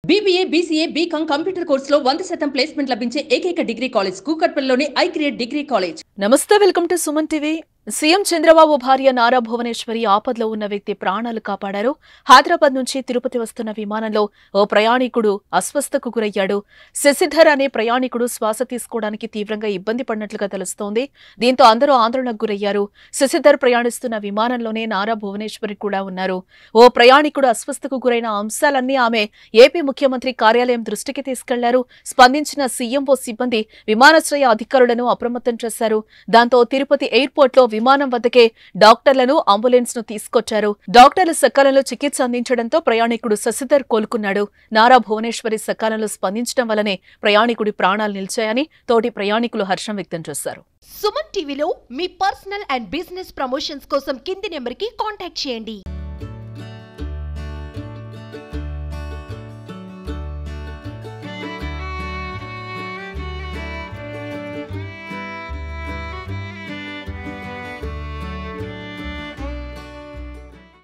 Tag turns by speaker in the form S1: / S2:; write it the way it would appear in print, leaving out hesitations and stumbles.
S1: BBA, BCA, BCom computer కోర్సులో 100% placement లభించే ఏకైక డిగ్రీ కాలేజ్ కూకట్పల్లిలోని ఐక్రియేట్ డిగ్రీ కాలేజ్.
S2: నమస్తే, welcome to Suman TV. CM Chandrababu భార్య నారా భువనేశ్వరి ఆపదలో ఉన్న వ్యక్తి ప్రాణాలు కాపాడారు. హైదరాబాద్ నుంచి తిరుపతి వస్తున్న విమానంలో ఓ ప్రయాణికుడు అస్వస్థకు గురయ్యాడు. శశిధర్ అనే ప్రయాణికుడు శ్వాస తీసుకోవడానికి తీవ్రంగా ఇబ్బంది పడినట్లుగా తెలుస్తోంది. దీంతో అందరూ ఆందోళనకు గురయ్యారు. శశిధర్ ప్రయాణిస్తున్న విమానంలోనే నారా భువనేశ్వరి కూడా ఉన్నారు. ఓ ప్రయాణికుడు అస్వస్థకు గురైన అంశాలన్నీ ఆమె ఏపీ ముఖ్యమంత్రి కార్యాలయం దృష్టికి తీసుకెళ్లారు. స్పందించిన సీఎంఓ సిబ్బంది విమానాశ్రయ అధికారులను అప్రమత్తం చేశారు. దాంతో తిరుపతి ఎయిర్పోర్ట్ లో విమానం వద్దకే డాక్టర్లను, అంబులెన్స్ ను తీసుకొచ్చారు. డాక్టర్లు సకాలంలో చికిత్స అందించడంతో ప్రయాణికుడు శశిధర్ కోలుకున్నాడు. నారా భువనేశ్వరి సకాలంలో స్పందించడం వల్లనే ప్రయాణికుడి ప్రాణాలు నిలిచాయని తోటి ప్రయాణికులు హర్షం వ్యక్తం చేశారు.
S3: సుమన్ టీవీలో మీ పర్సనల్ అండ్ బిజినెస్ ప్రమోషన్స్ కోసం కింది నెంబర్కి కాంటాక్ట్ చేయండి.